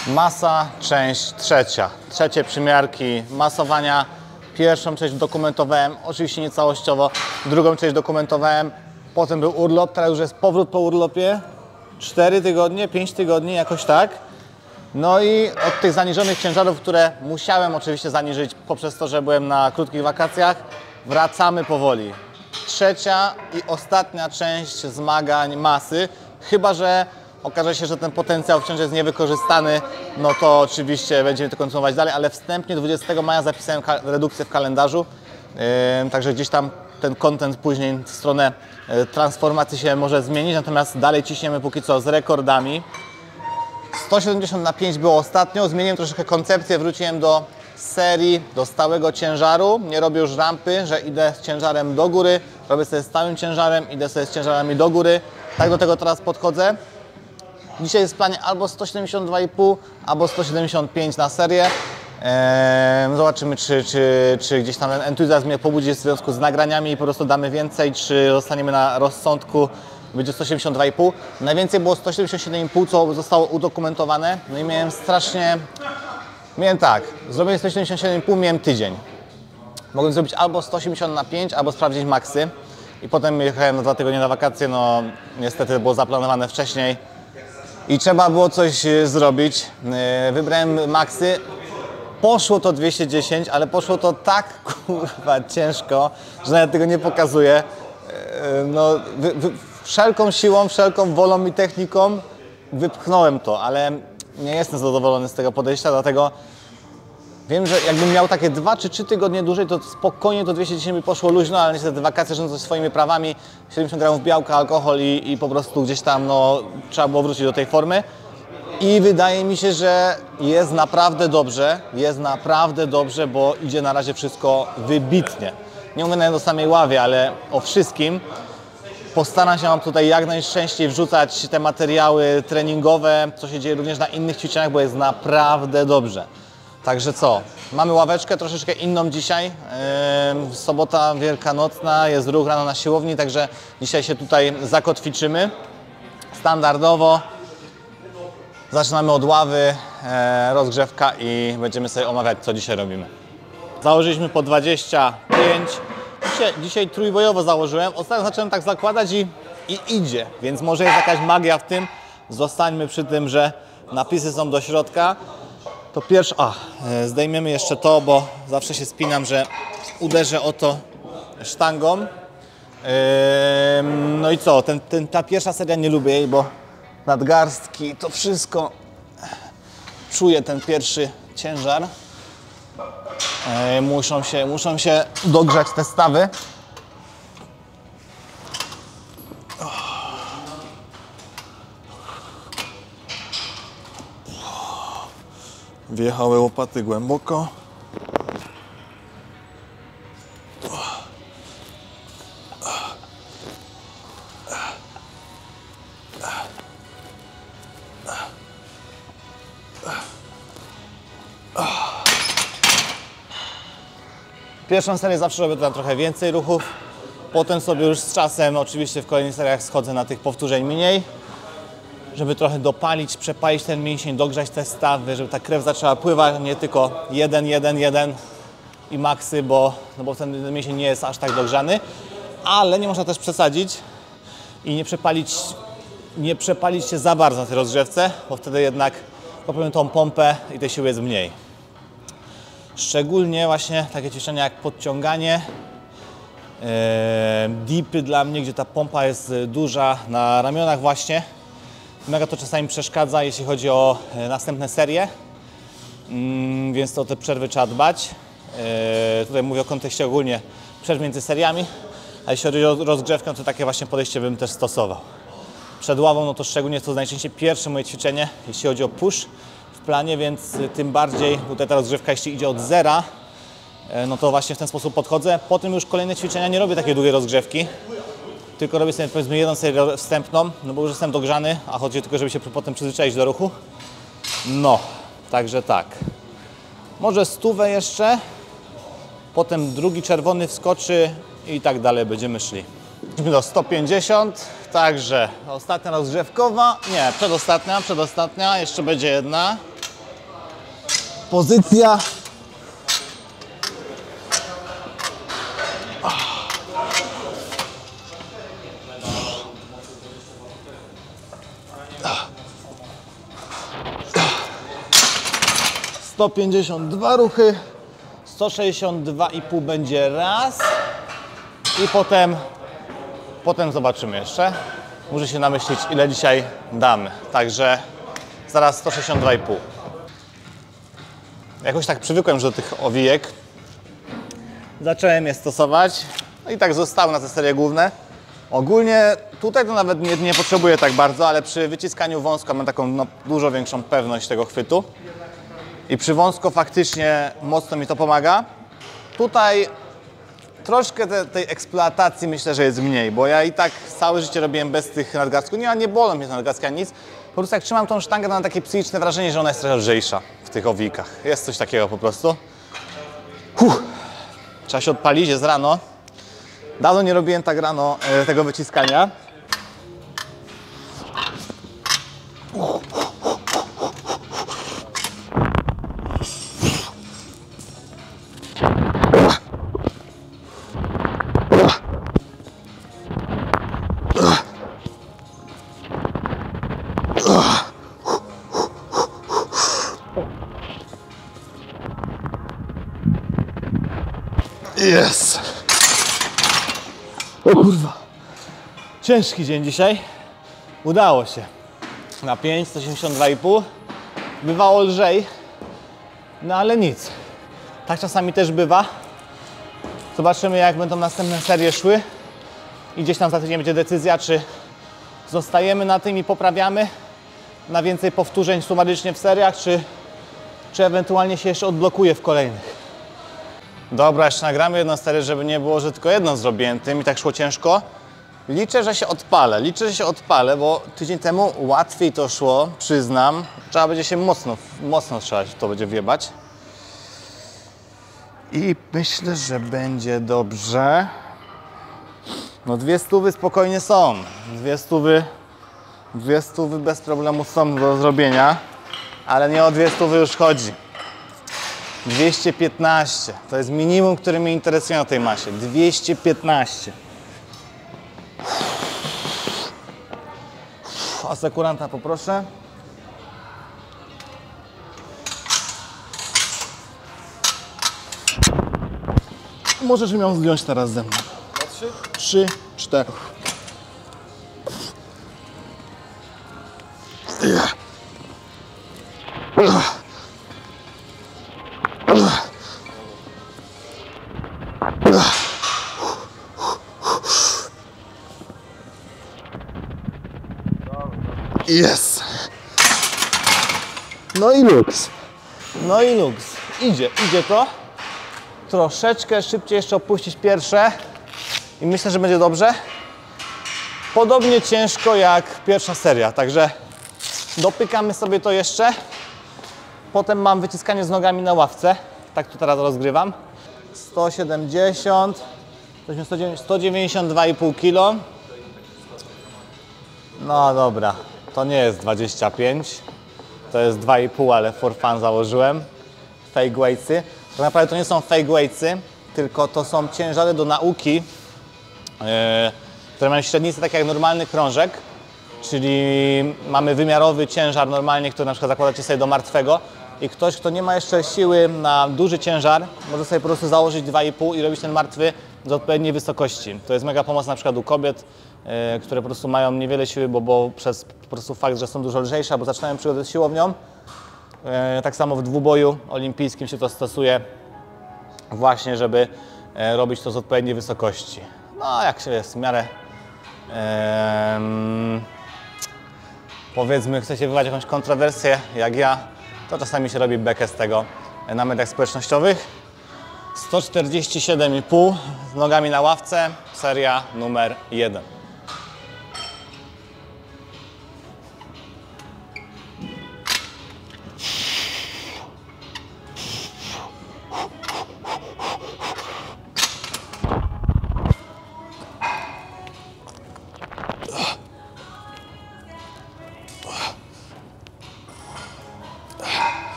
Masa, część trzecia. Trzecie przymiarki masowania. Pierwszą część dokumentowałem, oczywiście nie całościowo. Drugą część dokumentowałem. Potem był urlop, teraz już jest powrót po urlopie. 4 tygodnie, 5 tygodni, jakoś tak. No i od tych zaniżonych ciężarów, które musiałem oczywiście zaniżyć poprzez to, że byłem na krótkich wakacjach, wracamy powoli. Trzecia i ostatnia część zmagań masy. Chyba że okaże się, że ten potencjał wciąż jest niewykorzystany, no to oczywiście będziemy to kontynuować dalej, ale wstępnie 20 maja zapisałem redukcję w kalendarzu, także gdzieś tam ten content później w stronę transformacji się może zmienić, natomiast dalej ciśniemy póki co z rekordami. 170 na 5 było ostatnio, zmieniłem troszeczkę koncepcję, wróciłem do serii, do stałego ciężaru, nie robię już rampy, że idę z ciężarem do góry, robię sobie stałym ciężarem, idę sobie z ciężarami do góry, tak do tego teraz podchodzę. Dzisiaj jest w planie albo 172,5, albo 175 na serię. Zobaczymy, czy gdzieś tam ten entuzjazm mnie pobudzi w związku z nagraniami i po prostu damy więcej, czy zostaniemy na rozsądku, będzie 172,5. Najwięcej było 177,5, co zostało udokumentowane. No i miałem tak, zrobiłem 177,5, miałem tydzień. Mogłem zrobić albo 180 na 5, albo sprawdzić maksy. I potem jechałem na 2 tygodnie na wakacje, no niestety było zaplanowane wcześniej. I trzeba było coś zrobić. Wybrałem maksy. Poszło to 210, ale poszło to tak kurwa ciężko, że nawet tego nie pokazuję. No, wszelką siłą, wszelką wolą i techniką wypchnąłem to, ale nie jestem zadowolony z tego podejścia, dlatego wiem, że jakbym miał takie 2 czy 3 tygodnie dłużej, to spokojnie to 210 by poszło luźno, ale niestety wakacje rządzą swoimi prawami, 70 gramów białka, alkohol i po prostu gdzieś tam no, trzeba było wrócić do tej formy. I wydaje mi się, że jest naprawdę dobrze, bo idzie na razie wszystko wybitnie. Nie mówię nawet o samej ławie, ale o wszystkim. Postaram się Wam tutaj jak najczęściej wrzucać te materiały treningowe, co się dzieje również na innych ćwiczeniach, bo jest naprawdę dobrze. Także co? Mamy ławeczkę troszeczkę inną dzisiaj. Sobota wielkanocna, jest ruch rano na siłowni, także dzisiaj się tutaj zakotwiczymy. Standardowo zaczynamy od ławy, rozgrzewka i będziemy sobie omawiać, co dzisiaj robimy. Założyliśmy po 25. Dzisiaj trójbojowo założyłem. Ostatnio zacząłem tak zakładać i idzie, więc może jest jakaś magia w tym. Zostańmy przy tym, że napisy są do środka. To pierwsze, zdejmiemy jeszcze to, bo zawsze się spinam, że uderzę o to sztangą. No i co, ta pierwsza seria nie lubię jej, bo nadgarstki, to wszystko czuję ten pierwszy ciężar. Muszą się dogrzać te stawy. Wjechały łopaty głęboko. Pierwszą serię zawsze robię tam trochę więcej ruchów, potem sobie już z czasem, oczywiście w kolejnych seriach schodzę na tych powtórzeń mniej, żeby trochę dopalić, przepalić ten mięsień, dogrzać te stawy, żeby ta krew zaczęła pływać, nie tylko 1, 1, 1 i maksy, bo ten mięsień nie jest aż tak dogrzany, ale nie można też przesadzić i nie przepalić się za bardzo na tej rozgrzewce, bo wtedy jednak popełnię tą pompę i tej siły jest mniej. Szczególnie właśnie takie ćwiczenia jak podciąganie, dipy dla mnie, gdzie ta pompa jest duża na ramionach właśnie. Mega to czasami przeszkadza, jeśli chodzi o następne serie, więc to o te przerwy trzeba dbać. Tutaj mówię o kontekście ogólnie przerw między seriami, a jeśli chodzi o rozgrzewkę, to takie właśnie podejście bym też stosował. Przed ławą, no to szczególnie jest to najczęściej pierwsze moje ćwiczenie, jeśli chodzi o push w planie, więc tym bardziej tutaj ta rozgrzewka, jeśli idzie od zera, no to właśnie w ten sposób podchodzę. Potem już kolejne ćwiczenia nie robię takiej długiej rozgrzewki, tylko robię sobie powiedzmy jedną serię wstępną, no bo już jestem dogrzany, a chodzi tylko, żeby się potem przyzwyczaić do ruchu. No, także tak. Może 100 jeszcze, potem drugi czerwony wskoczy i tak dalej będziemy szli. Idźmy do 150, także ostatnia rozgrzewkowa, nie, przedostatnia, jeszcze będzie jedna. pozycja. Sto 52 ruchy, 162,5 będzie raz i potem zobaczymy jeszcze. Muszę się namyślić, ile dzisiaj damy. Także zaraz 162,5. Jakoś tak przywykłem już do tych owijek. Zacząłem je stosować, no i tak zostały na te serie główne. Ogólnie tutaj to nawet nie potrzebuję tak bardzo, ale przy wyciskaniu wąsko mam taką dużo większą pewność tego chwytu. I przy wąsko faktycznie mocno mi to pomaga. Tutaj troszkę tej eksploatacji myślę, że jest mniej, bo ja i tak całe życie robiłem bez tych nadgarstków. Nie bolą mnie te nadgarstki ani nic. Po prostu jak trzymam tą sztangę, to mam takie psychiczne wrażenie, że ona jest trochę lżejsza w tych owijkach. Jest coś takiego po prostu. Trzeba się odpalić, jest rano. Dawno nie robiłem tak rano tego wyciskania. Jest! O kurwa! Ciężki dzień dzisiaj. Udało się. Na 5, 182,5. Bywało lżej. No ale nic. Tak czasami też bywa. Zobaczymy, jak będą następne serie szły. I gdzieś tam za tydzień będzie decyzja, czy zostajemy na tym i poprawiamy na więcej powtórzeń sumarycznie w seriach, czy ewentualnie się jeszcze odblokuje w kolejnych. Dobra, jeszcze nagramy jedną serię, żeby nie było, że tylko jedną zrobiłem tym i tak szło ciężko. Liczę, że się odpalę, bo tydzień temu łatwiej to szło, przyznam. Trzeba będzie się mocno trzeba to będzie wjebać. I myślę, że będzie dobrze. No 200 spokojnie są. 200 bez problemu są do zrobienia, ale nie o 200 już chodzi. 215 to jest minimum, które mnie interesuje na tej masie. 215. Asekuranta poproszę. Możesz ją zdjąć teraz ze mną. 3, 4. Jest. No i luks. No i luks. Idzie to. Troszeczkę szybciej jeszcze opuścić pierwsze i myślę, że będzie dobrze. Podobnie ciężko jak pierwsza seria, także dopykamy sobie to jeszcze. Potem mam wyciskanie z nogami na ławce. Tak to teraz rozgrywam. 170, 192,5 kg. No dobra, to nie jest 25. To jest 2,5, ale for fun założyłem. Fake weightsy. Tak naprawdę to nie są fake weightsy, tylko to są ciężary do nauki, które mają średnicę tak jak normalny krążek. Czyli mamy wymiarowy ciężar normalnie, który na przykład zakładacie sobie do martwego i ktoś, kto nie ma jeszcze siły na duży ciężar, może sobie po prostu założyć 2,5 i robić ten martwy z odpowiedniej wysokości. To jest mega pomoc na przykład u kobiet, które po prostu mają niewiele siły, bo przez po prostu fakt, że są dużo lżejsze, bo zaczynają przygodę z siłownią. Tak samo w dwuboju olimpijskim się to stosuje właśnie, żeby robić to z odpowiedniej wysokości. No jak się jest w miarę powiedzmy, chcecie wywołać jakąś kontrowersję, jak ja, to czasami się robi bekę z tego na mediach społecznościowych. 147,5 z nogami na ławce, seria numer 1.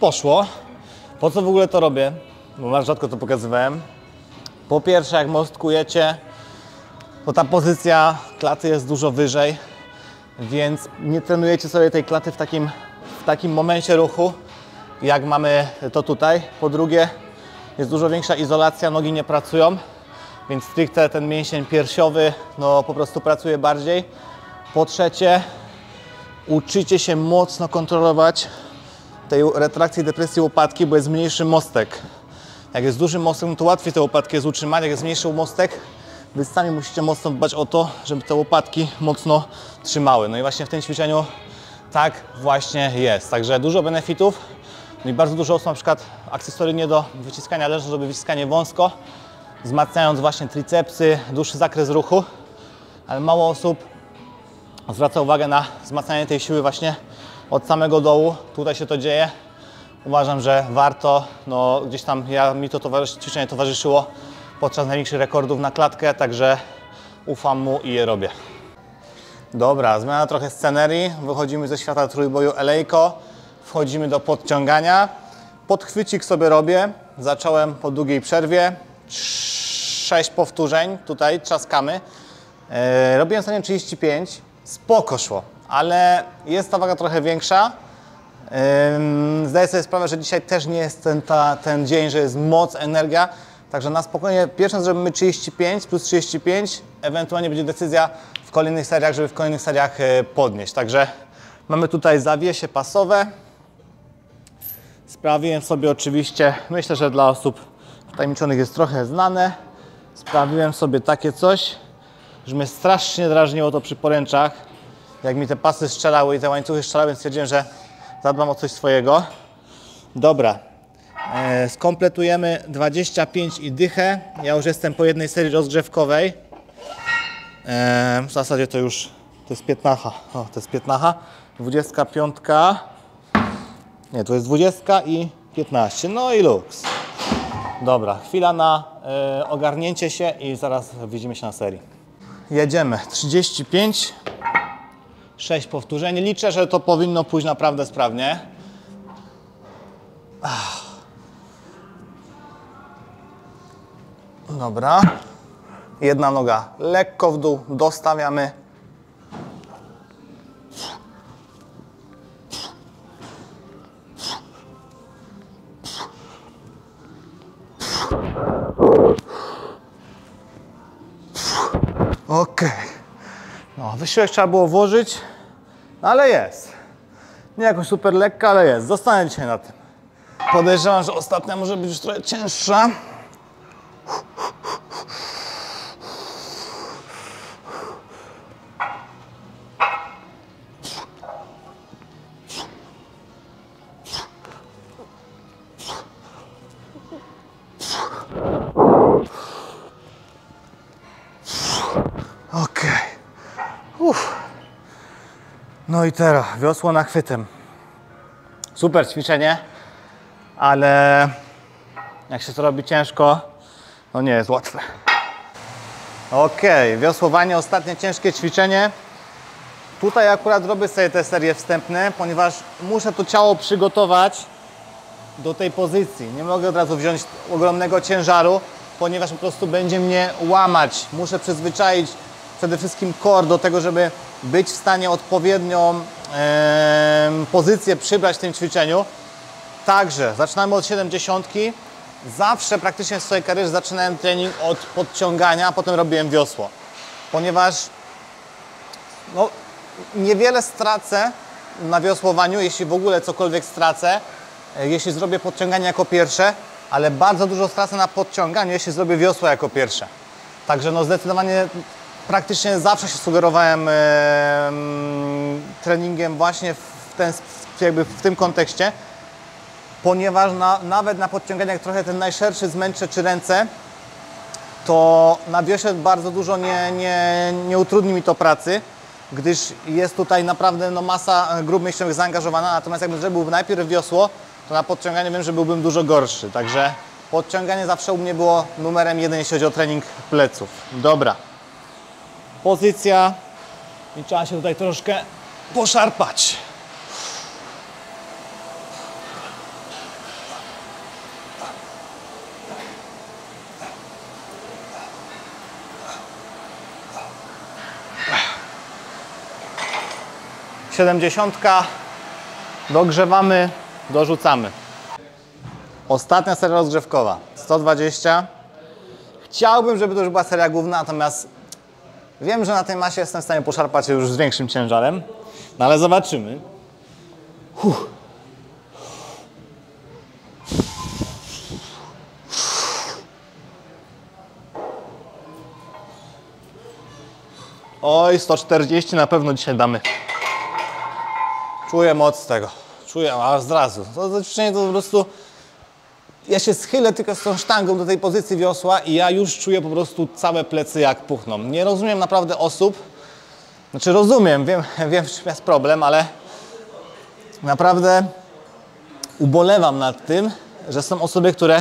poszło. Po co w ogóle to robię? Bo bardzo rzadko to pokazywałem. Po pierwsze, jak mostkujecie, to ta pozycja klaty jest dużo wyżej, więc nie trenujecie sobie tej klaty w takim momencie ruchu, jak mamy to tutaj. Po drugie, jest dużo większa izolacja, nogi nie pracują, więc stricte ten mięsień piersiowy no, po prostu pracuje bardziej. Po trzecie, uczycie się mocno kontrolować tej retrakcji i depresji łopatki, bo jest mniejszy mostek. Jak jest duży mostek, no to łatwiej te łopatki jest utrzymać. Jak jest mniejszy mostek, wy sami musicie mocno dbać o to, żeby te łopatki mocno trzymały. No i właśnie w tym ćwiczeniu tak właśnie jest. Także dużo benefitów. No i bardzo dużo osób na przykład akcesoryjnie do wyciskania leżą, żeby wyciskanie wąsko, wzmacniając właśnie tricepsy, dłuższy zakres ruchu, ale mało osób zwraca uwagę na wzmacnianie tej siły właśnie od samego dołu. Tutaj się to dzieje. Uważam, że warto, no gdzieś tam mi to ćwiczenie towarzyszyło podczas największych rekordów na klatkę, także ufam mu i je robię. Dobra, zmiana trochę scenerii. Wychodzimy ze świata trójboju elejko. Wchodzimy do podciągania. Podchwycik sobie robię. Zacząłem po długiej przerwie. 6 powtórzeń. Tutaj trzaskamy. Robiłem stanie 35. Spoko szło, ale jest ta waga trochę większa. Zdaję sobie sprawę, że dzisiaj też nie jest ten dzień, że jest moc, energia. Także na spokojnie pierwszy raz zrobimy 35 plus 35. Ewentualnie będzie decyzja w kolejnych seriach, żeby w kolejnych seriach podnieść. Także mamy tutaj zawiesie pasowe. Sprawiłem sobie oczywiście, myślę, że dla osób tajemniczonych jest trochę znane. Sprawiłem sobie takie coś, że mnie strasznie drażniło to przy poręczach. Jak mi te pasy strzelały i te łańcuchy strzelały, więc stwierdziłem, że zadbam o coś swojego. Dobra, skompletujemy 25 i dychę. Ja już jestem po jednej serii rozgrzewkowej. W zasadzie to już, to jest 15. O, to jest 15. 25. Nie, to jest 20 i 15. No i luks. Dobra, chwila na ogarnięcie się i zaraz widzimy się na serii. Jedziemy. 35. 6 powtórzeń. Liczę, że to powinno pójść naprawdę sprawnie. Dobra. Jedna noga lekko w dół, dostawiamy. Ok. No, wysiłek trzeba było włożyć, ale jest. Nie jakoś super lekka, ale jest. Zostanę dzisiaj na tym. Podejrzewam, że ostatnia może być już trochę cięższa. Okej. No i teraz wiosło nachwytem. Super ćwiczenie, ale jak się to robi ciężko, no nie jest łatwe. Okej, wiosłowanie, ostatnie ciężkie ćwiczenie. Tutaj akurat robię sobie te serie wstępne, ponieważ muszę to ciało przygotować do tej pozycji. Nie mogę od razu wziąć ogromnego ciężaru, ponieważ po prostu będzie mnie łamać. Muszę przyzwyczaić przede wszystkim core do tego, żeby być w stanie odpowiednią pozycję przybrać w tym ćwiczeniu. Także zaczynamy od 70. Zawsze praktycznie w swojej karierze zaczynałem trening od podciągania, a potem robiłem wiosło. Ponieważ no, niewiele stracę na wiosłowaniu, jeśli w ogóle cokolwiek stracę, jeśli zrobię podciąganie jako pierwsze, ale bardzo dużo stracę na podciąganiu, jeśli zrobię wiosło jako pierwsze. Także no zdecydowanie praktycznie zawsze się sugerowałem treningiem właśnie w tym kontekście, ponieważ nawet na podciąganiach trochę ten najszerszy zmęczę czy ręce, to na wiosie bardzo dużo nie utrudni mi to pracy, gdyż jest tutaj naprawdę no, masa grup mięśniowych zaangażowana, natomiast jakbym zrobił najpierw wiosło, to na podciąganiu wiem, że byłbym dużo gorszy. Także podciąganie zawsze u mnie było numerem 1, jeśli chodzi o trening pleców. Dobra. Pozycja i trzeba się tutaj troszkę poszarpać. 70, dogrzewamy, dorzucamy. Ostatnia seria rozgrzewkowa, 120. Chciałbym, żeby to już była seria główna, natomiast wiem, że na tej masie jestem w stanie poszarpać się już z większym ciężarem, no ale zobaczymy. Oj, 140 na pewno dzisiaj damy. Czuję moc tego. Czuję, a zrazu. To ćwiczenie to po prostu... Ja się schylę tylko z tą sztangą do tej pozycji wiosła i ja już czuję po prostu całe plecy jak puchną. Nie rozumiem naprawdę osób, znaczy rozumiem, wiem, w czym jest problem, ale naprawdę ubolewam nad tym, że są osoby, które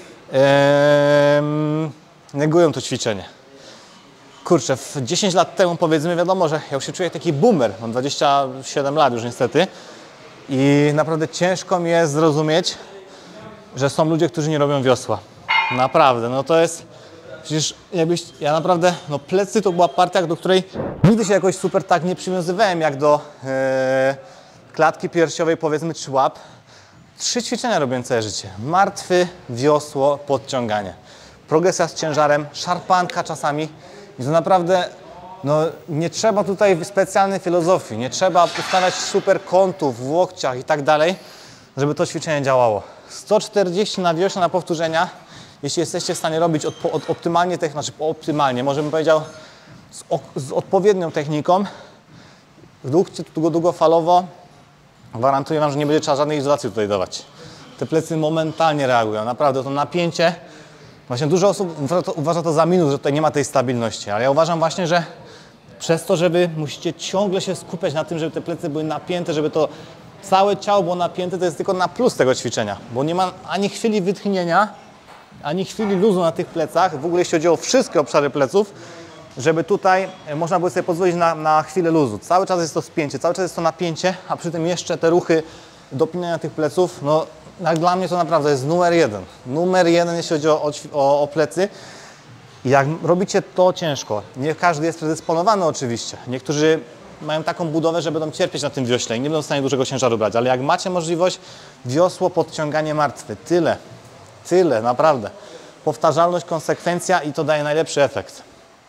negują to ćwiczenie. Kurczę, 10 lat temu powiedzmy, wiadomo, że ja już się czuję taki boomer, mam 27 lat już niestety i naprawdę ciężko mi jest zrozumieć, że są ludzie, którzy nie robią wiosła. Naprawdę, no to jest, przecież ja naprawdę, no plecy to była partia, do której nigdy się jakoś super tak nie przywiązywałem, jak do klatki piersiowej powiedzmy, czy łap. 3 ćwiczenia robiłem całe życie. Martwy, wiosło, podciąganie. Progresja z ciężarem, szarpanka czasami. I to naprawdę, no nie trzeba tutaj specjalnej filozofii, nie trzeba ustawiać super kątów w łokciach i tak dalej, żeby to ćwiczenie działało. 140 na wiośle na powtórzenia, jeśli jesteście w stanie robić optymalnie, optymalnie, może bym powiedział z odpowiednią techniką, długofalowo, gwarantuję Wam, że nie będzie trzeba żadnej izolacji tutaj dawać. Te plecy momentalnie reagują, naprawdę to napięcie, właśnie dużo osób uważa to za minus, że tutaj nie ma tej stabilności, ale ja uważam właśnie, że przez to, że Wy musicie ciągle się skupiać na tym, żeby te plecy były napięte, żeby to całe ciało było napięte, to jest tylko na plus tego ćwiczenia, bo nie ma ani chwili wytchnienia, ani chwili luzu na tych plecach, w ogóle jeśli chodzi o wszystkie obszary pleców, żeby tutaj można było sobie pozwolić na chwilę luzu. Cały czas jest to spięcie, cały czas jest to napięcie, a przy tym jeszcze te ruchy dopinania tych pleców, no jak dla mnie to naprawdę jest numer jeden. Numer jeden, jeśli chodzi o plecy. I jak robicie to ciężko, nie każdy jest predysponowany oczywiście. Niektórzy mają taką budowę, że będą cierpieć na tym wiośle i nie będą w stanie dużego ciężaru brać, ale jak macie możliwość, wiosło, podciąganie martwe, tyle, naprawdę. Powtarzalność, konsekwencja i to daje najlepszy efekt.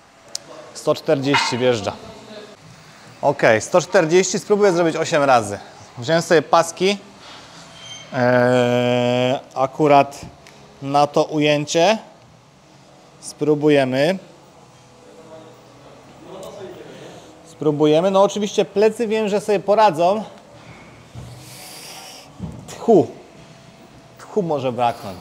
140 wjeżdża. Ok, 140 spróbuję zrobić 8 razy. Wziąłem sobie paski, akurat na to ujęcie. Spróbujemy. No oczywiście plecy wiem, że sobie poradzą. Tchu może braknąć.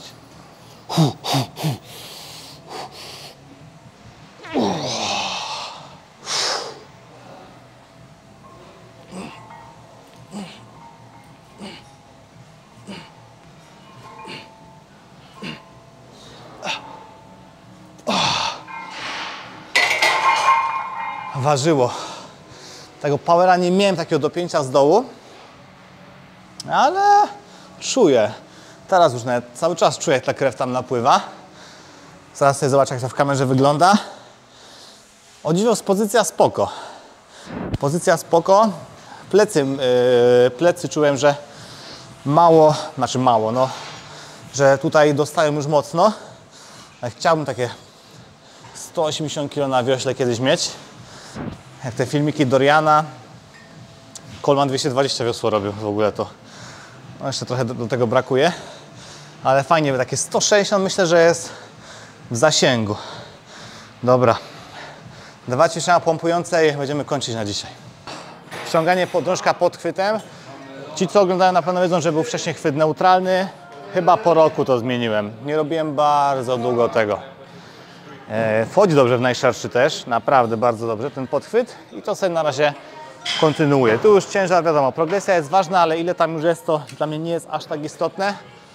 Ważyło. Tego powera nie miałem, takiego dopięcia z dołu, ale czuję. Teraz już nawet cały czas czuję, jak ta krew tam napływa. Zaraz sobie zobaczę, jak to w kamerze wygląda. O dziwo, pozycja spoko. Pozycja spoko. Plecy czułem, że mało, no, że tutaj dostają już mocno. Ale chciałbym takie 180 kg na wiośle kiedyś mieć. Jak te filmiki Doriana. Coleman 220 wiosło robił w ogóle to. No jeszcze trochę do tego brakuje. Ale fajnie, takie 160 myślę, że jest w zasięgu. Dobra. 2 ćwiczenia pompujące i będziemy kończyć na dzisiaj. Ściąganie podrążka pod chwytem. Ci, co oglądają, na pewno wiedzą, że był wcześniej chwyt neutralny. Chyba po roku to zmieniłem. Nie robiłem bardzo długo tego. Wchodzi dobrze w najszerszy też, naprawdę bardzo dobrze ten podchwyt i to sobie na razie kontynuuję. Tu już ciężar, wiadomo, progresja jest ważna, ale ile tam już jest, to dla mnie nie jest aż tak istotne.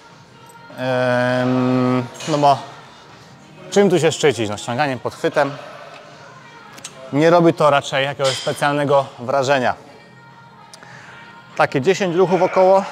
No bo czym tu się szczycić? No, ściąganiem podchwytem. Nie robi to raczej jakiegoś specjalnego wrażenia. Takie 10 ruchów około.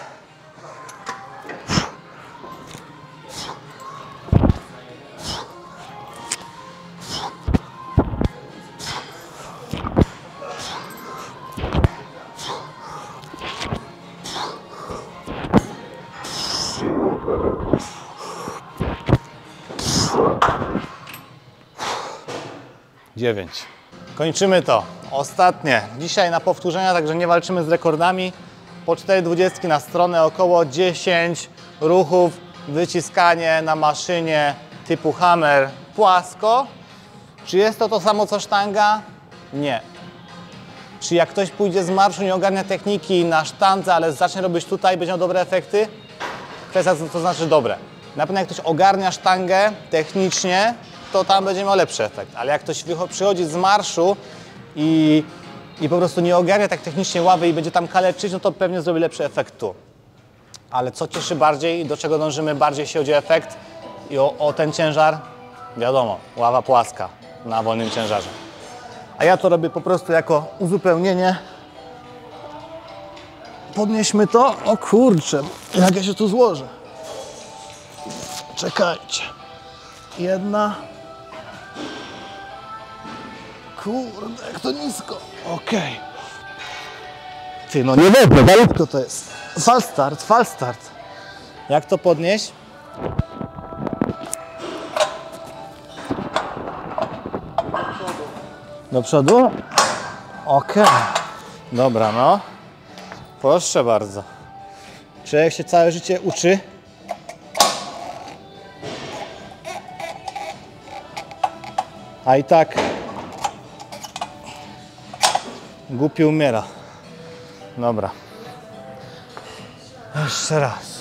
9. Kończymy to. Ostatnie. Dzisiaj na powtórzenia, także nie walczymy z rekordami. Po 4,20 na stronę, około 10 ruchów, wyciskanie na maszynie typu hammer płasko. Czy jest to samo co sztanga? Nie. Czy jak ktoś pójdzie z marszu, nie ogarnia techniki na sztandze, ale zacznie robić tutaj, będzie miał dobre efekty? Kwestia to znaczy dobre. Na pewno jak ktoś ogarnia sztangę technicznie, to tam będzie miał lepszy efekt. Ale jak ktoś przychodzi z marszu i po prostu nie ogarnia tak technicznie ławy i będzie tam kaleczyć, no to pewnie zrobi lepszy efekt tu. Ale co cieszy bardziej i do czego dążymy bardziej, jeśli chodzi o efekt i o ten ciężar? Wiadomo, ława płaska na wolnym ciężarze. A ja to robię po prostu jako uzupełnienie. Podnieśmy to. O kurczę, jak ja się tu złożę. Czekajcie. Jedna. Kurde, jak to nisko. Okej. Ty, no nie wezmę, malutko to jest. Fal start, fal start. Jak to podnieść? Do przodu? Okej. Dobra, no. Proszę bardzo. Człowiek się całe życie uczy. A i tak głupi umiera. Dobra. Jeszcze raz.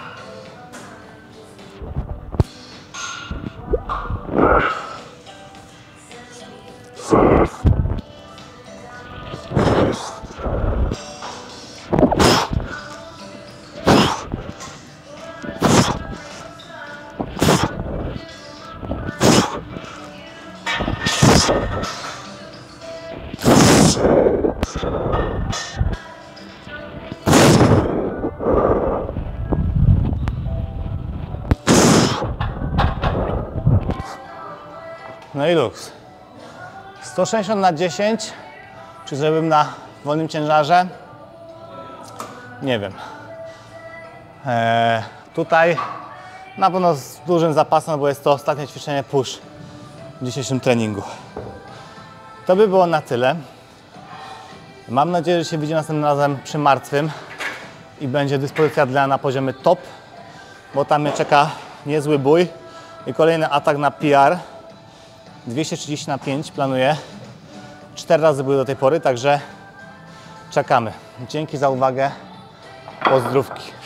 No i luks. 160 na 10, czy zrobiłbym na wolnym ciężarze? Nie wiem. Tutaj na pewno z dużym zapasem, bo jest to ostatnie ćwiczenie push w dzisiejszym treningu. To by było na tyle. Mam nadzieję, że się widzimy następnym razem przy martwym i będzie dyspozycja dla na poziomie top, bo tam mnie czeka niezły bój i kolejny atak na PR. 230 na 5 planuję. 4 razy były do tej pory, także czekamy. Dzięki za uwagę. Pozdrówki.